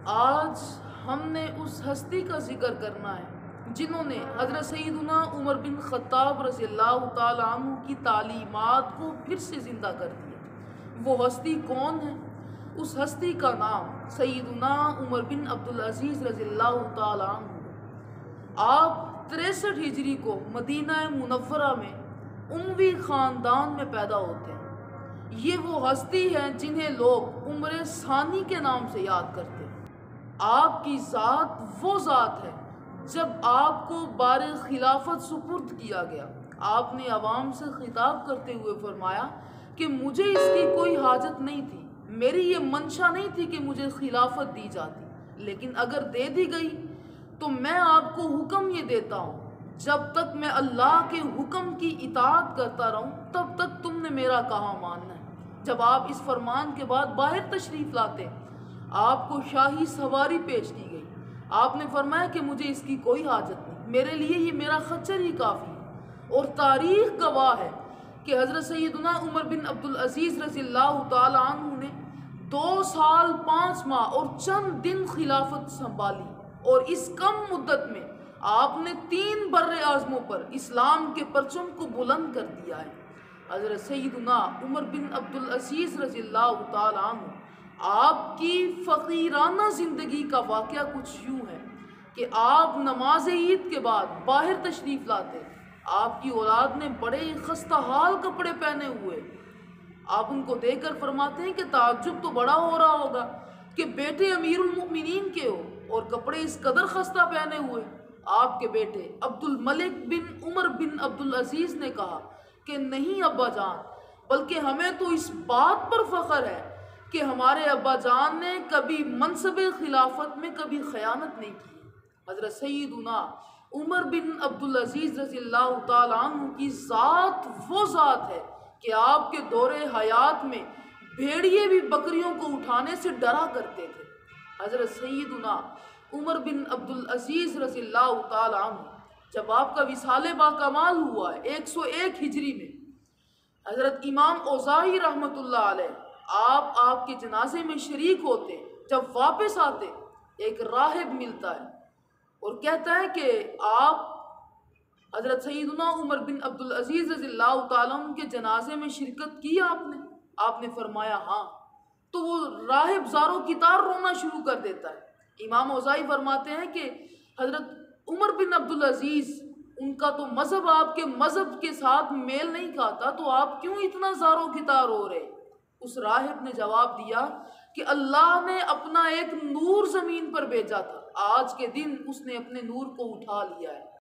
آج ہم نے اس ہستی کا ذکر کرنا ہے جنہوں نے حضرت سیدنا عمر بن خطاب رضی اللہ تعالیٰ عنہ کی تعلیمات کو پھر سے زندہ کر دیا۔ وہ ہستی کون ہے؟ اس ہستی کا نام سیدنا عمر بن عبدالعزیز رضی اللہ تعالیٰ عنہ ہے۔ آپ 63 ہجری کو مدینہ منورہ میں اموی خاندان میں پیدا ہوتے ہیں۔ یہ وہ ہستی ہیں جنہیں لوگ عمر ثانی کے نام سے یاد کرتے ہیں۔ آپ کی ذات وہ ذات ہے جب آپ کو بار خلافت سپرد کیا گیا، آپ نے عوام سے خطاب کرتے ہوئے فرمایا کہ مجھے اس کی کوئی حاجت نہیں تھی، میری یہ منشا نہیں تھی کہ مجھے خلافت دی جاتی، لیکن اگر دے دی گئی تو میں آپ کو حکم یہ دیتا ہوں، جب تک میں اللہ کے حکم کی اطاعت کرتا رہوں تب تک تم نے میرا کہا ماننا ہے۔ جب آپ اس فرمان کے بعد باہر تشریف لاتے، آپ کو شاہی سواری پیش کی گئی۔ آپ نے فرمایا کہ مجھے اس کی کوئی حاجت نہیں، میرے لیے یہ میرا خچر ہی کافی ہے۔ اور تاریخ گواہ ہے کہ حضرت سیدنا عمر بن عبدالعزیز رضی اللہ تعالیٰ عنہ نے 2 سال 5 ماہ اور چند دن خلافت سنبھالی، اور اس کم مدت میں آپ نے 3 بر اعظموں پر اسلام کے پرچم کو بلند کر دیا ہے۔ حضرت سیدنا عمر بن عبدالعزیز رضی اللہ تعالیٰ عنہ آپ کی فقیرانہ زندگی کا واقعہ کچھ یوں ہے کہ آپ نماز عید کے بعد باہر تشریف لاتے، آپ کی اولاد نے بڑے خستہ حال کپڑے پہنے ہوئے، آپ ان کو دیکھ کر فرماتے ہیں کہ تعجب تو بڑا ہو رہا ہوگا کہ بیٹے امیر المؤمنین کے ہو اور کپڑے اس قدر خستہ پہنے ہوئے۔ آپ کے بیٹے عبد الملک بن عمر بن عبدالعزیز نے کہا کہ نہیں ابا جان، بلکہ ہمیں تو اس بات پر فخر ہے کہ ہمارے ابا جان نے کبھی منصب خلافت میں کبھی خیانت نہیں کی۔ حضرت سیدنا عمر بن عبدالعزیز رضی اللہ تعالیٰ عنہ کی ذات وہ ذات ہے کہ آپ کے دور حیات میں بھیڑیے بھی بکریوں کو اٹھانے سے ڈرا کرتے تھے۔ حضرت سیدنا عمر بن عبدالعزیز رضی اللہ تعالیٰ عنہ جب آپ کا وصال باکمال ہوا ہے 101 ہجری میں، حضرت امام اوزاعی رحمۃ اللہ علیہ آپ کے جنازے میں شریک ہوتے، جب واپس آتے ایک راہب ملتا ہے اور کہتا ہے کہ آپ حضرت سیدنا عمر بن عبدالعزیز رضی اللہ تعالیٰ عنہ کے جنازے میں شرکت کی آپ نے فرمایا ہاں، تو وہ راہب زاروں کی طرح رونا شروع کر دیتا ہے۔ امام اوزاعی فرماتے ہیں کہ حضرت عمر بن عبدالعزیز، ان کا تو مذہب آپ کے مذہب کے ساتھ میل نہیں کھاتا، تو آپ کیوں اتنا زاروں کی طرح رو رہے؟ اس راہب نے جواب دیا کہ اللہ نے اپنا ایک نور زمین پر بھیجا تھا، آج کے دن اس نے اپنے نور کو اٹھا لیا ہے۔